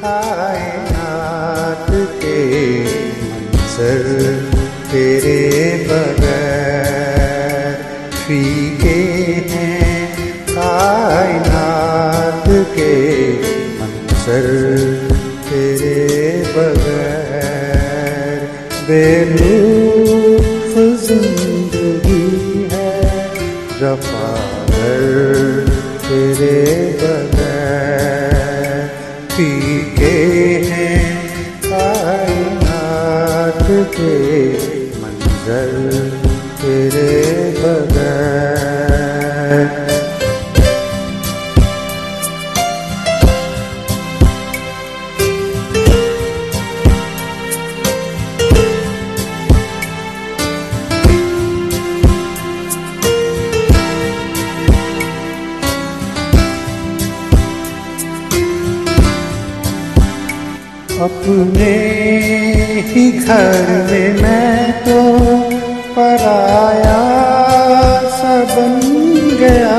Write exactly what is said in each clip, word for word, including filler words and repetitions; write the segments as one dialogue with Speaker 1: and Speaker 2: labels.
Speaker 1: कायनात के मंजर तेरे बगैर फीके हैं। कायनात के मंजर तेरे बगैर बेलुत्फ जिंदगी है रफ़ागर तेरे बगैर फीके हैं। कायनात के मंजर तेरे बगैर। अपने ही घर में मैं तो पराया सा बन गया।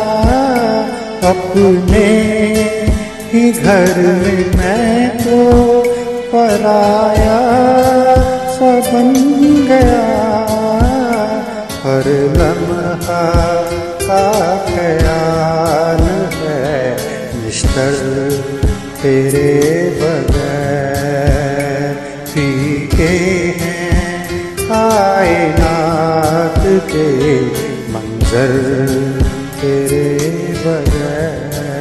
Speaker 1: अपने ही घर में मैं तो पराया सा बन गया। हर लम्हा का ख्याल है निश्तर तेरे बगैर फीके हैं। कायनात के मंजर तेरे बगैर।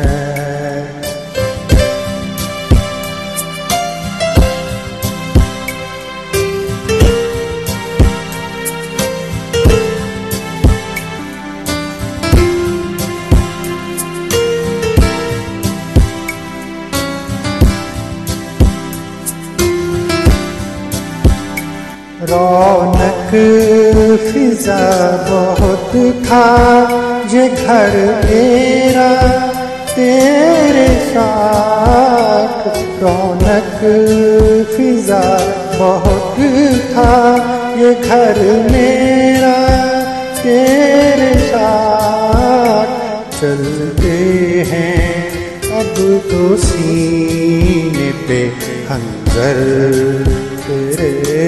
Speaker 1: रौनक फिजा बहुत था ये घर तेरा तेरे साथ। रौनक फिजा बहुत था ये घर मेरा तेरे साथ। चलते हैं अब तो सीने पे खंजर तेरे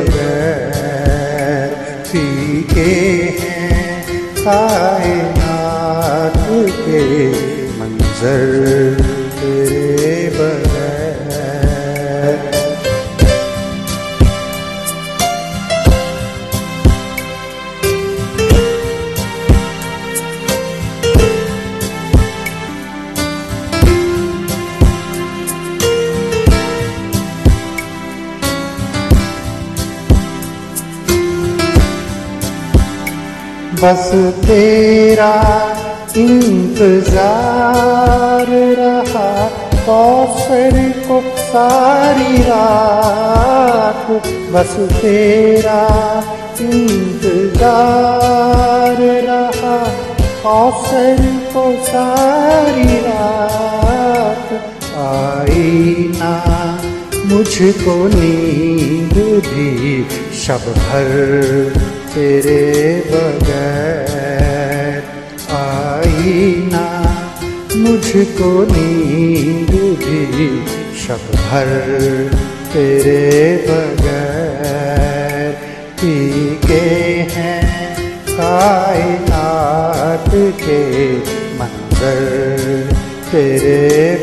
Speaker 1: बगैर फीके हैं। कायनात के मंजर तेरे बगैर। बस तेरा इंतजार रहा कौसर को सारी रात। बस तेरा इंतजार रहा कौसर को सारी रात। आई ना मुझको नींद भी शब भर तेरे बगैर। आई ना मुझको नींद भी शब भर तेरे बगैर फीके हैं। कायनात के मंजर तेरे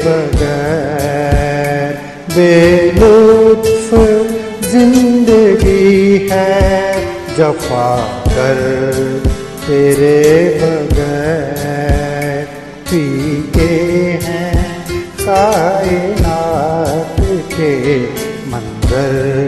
Speaker 1: बगैर बेलुत्फ जिंदगी है जफा कर तेरे बगैर फीके हैं। कायनात के मंजर